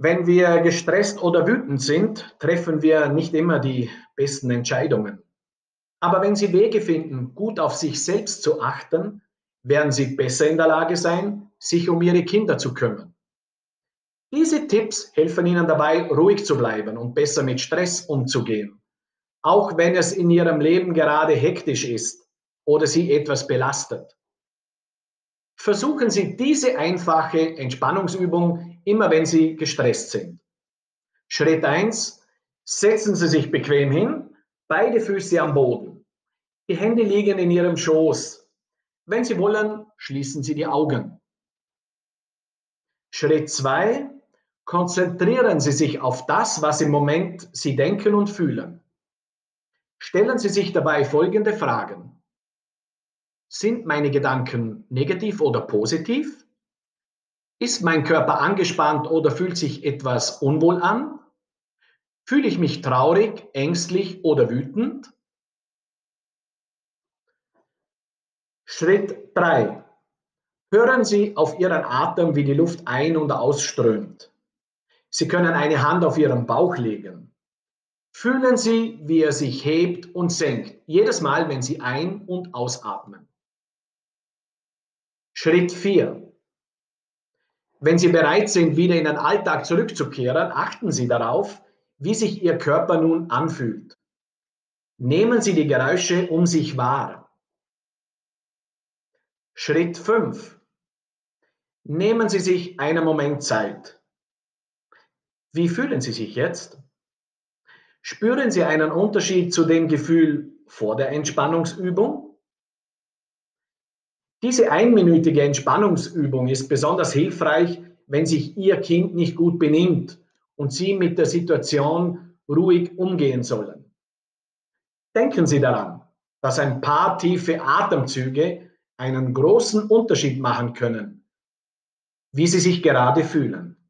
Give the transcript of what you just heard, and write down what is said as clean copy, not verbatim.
Wenn wir gestresst oder wütend sind, treffen wir nicht immer die besten Entscheidungen. Aber wenn Sie Wege finden, gut auf sich selbst zu achten, werden Sie besser in der Lage sein, sich um Ihre Kinder zu kümmern. Diese Tipps helfen Ihnen dabei, ruhig zu bleiben und besser mit Stress umzugehen, auch wenn es in Ihrem Leben gerade hektisch ist oder Sie etwas belastet. Versuchen Sie diese einfache Entspannungsübung immer, wenn Sie gestresst sind. Schritt 1: Setzen Sie sich bequem hin, beide Füße am Boden. Die Hände liegen in Ihrem Schoß. Wenn Sie wollen, schließen Sie die Augen. Schritt 2: Konzentrieren Sie sich auf das, was im Moment Sie denken und fühlen. Stellen Sie sich dabei folgende Fragen: Sind meine Gedanken negativ oder positiv? Ist mein Körper angespannt oder fühlt sich etwas unwohl an? Fühle ich mich traurig, ängstlich oder wütend? Schritt 3: Hören Sie auf Ihren Atem, wie die Luft ein- und ausströmt. Sie können eine Hand auf Ihren Bauch legen. Fühlen Sie, wie er sich hebt und senkt, jedes Mal, wenn Sie ein- und ausatmen. Schritt 4: Wenn Sie bereit sind, wieder in den Alltag zurückzukehren, achten Sie darauf, wie sich Ihr Körper nun anfühlt. Nehmen Sie die Geräusche um sich wahr. Schritt 5: Nehmen Sie sich einen Moment Zeit. Wie fühlen Sie sich jetzt? Spüren Sie einen Unterschied zu dem Gefühl vor der Entspannungsübung? Diese einminütige Entspannungsübung ist besonders hilfreich, wenn sich Ihr Kind nicht gut benimmt und Sie mit der Situation ruhig umgehen sollen. Denken Sie daran, dass ein paar tiefe Atemzüge einen großen Unterschied machen können, wie Sie sich gerade fühlen.